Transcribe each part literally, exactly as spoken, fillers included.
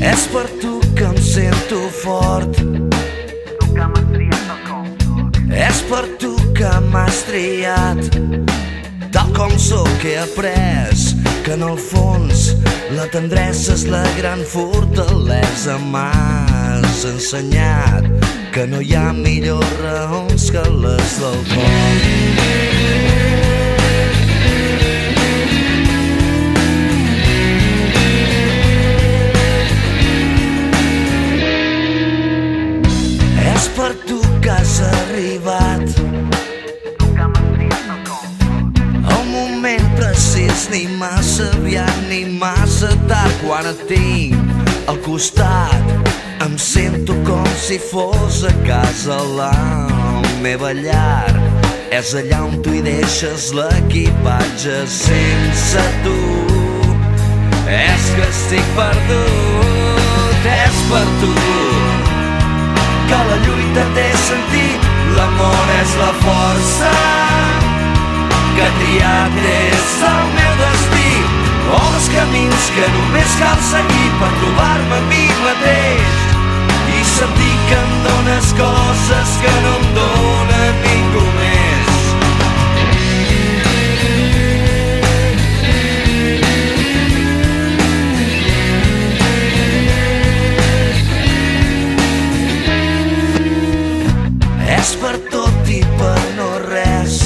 És per tu que em sento fort. És per tu que m'has triat. Tal com sóc he après que en el fons la tendresa és la gran fortalesa. M'has ensenyat que no hi ha millors raons que les del cor. És per tu que has arribat el moment precís, ni massa aviat ni massa tard. Quan et tinc al costat em sento com si fos a casa. La meva llar és allà on tu hi deixes l'equipatge. Sense tu és que estic perdut. És per tu que la lluita té sentit, l'amor és la força que triat és el meu destí. Obres camins que només cal seguir per trobar-me a mi mateix i sentir que em dones coses que no em dóna ningú més. És per tot i per no res,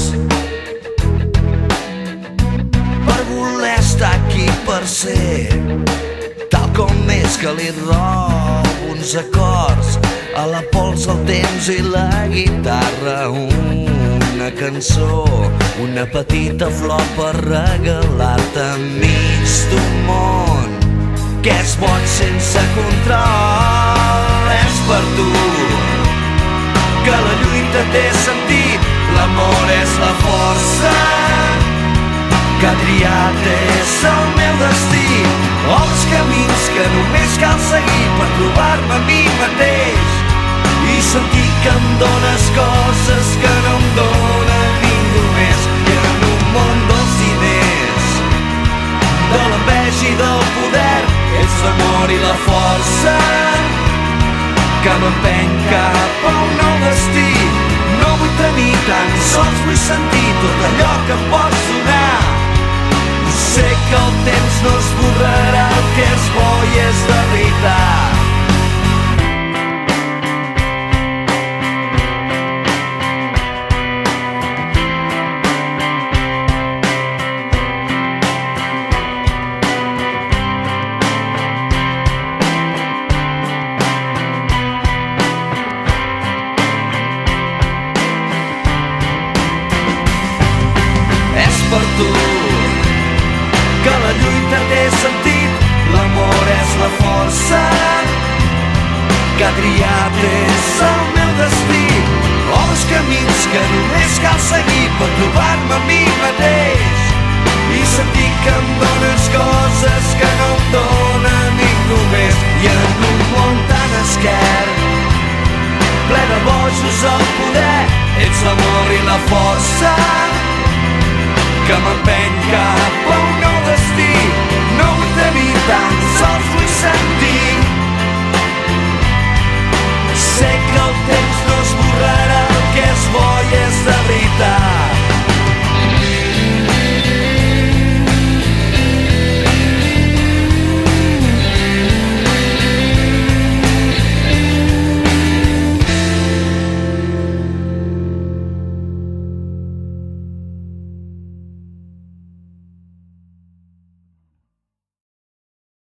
per voler estar aquí, per ser tal com és, que li robo uns acords a la pols, el temps i la guitarra. Una cançó, una petita flor per regalar-te enmig d'un món que és boig sense control. És per tu que la lluita té sentit, l'amor és la força que triat és el meu destí. Obres camins que només cal seguir per trobar-me a mi mateix i sentir que em dones coses que no em dóna ningú més. I en un món dels diners, de l'enveja i del poder, ets l'amor i la força que m'empeny cap a un nou destí. No vull tenir tan sols, vull sentir tot allò que em pots donar. Sé que el temps no esborrarà el que és bo i és de veritat. Per tu que la lluita té sentit, l'amor és la força que triat és el meu destí. Obres camins que només cal seguir per trobar-me a mi mateix i sentir que em dones coses que no em dóna ningú més. I en un món tan esquerp, ple de bojos al poder, ets l'amor i la força que m'empeny cap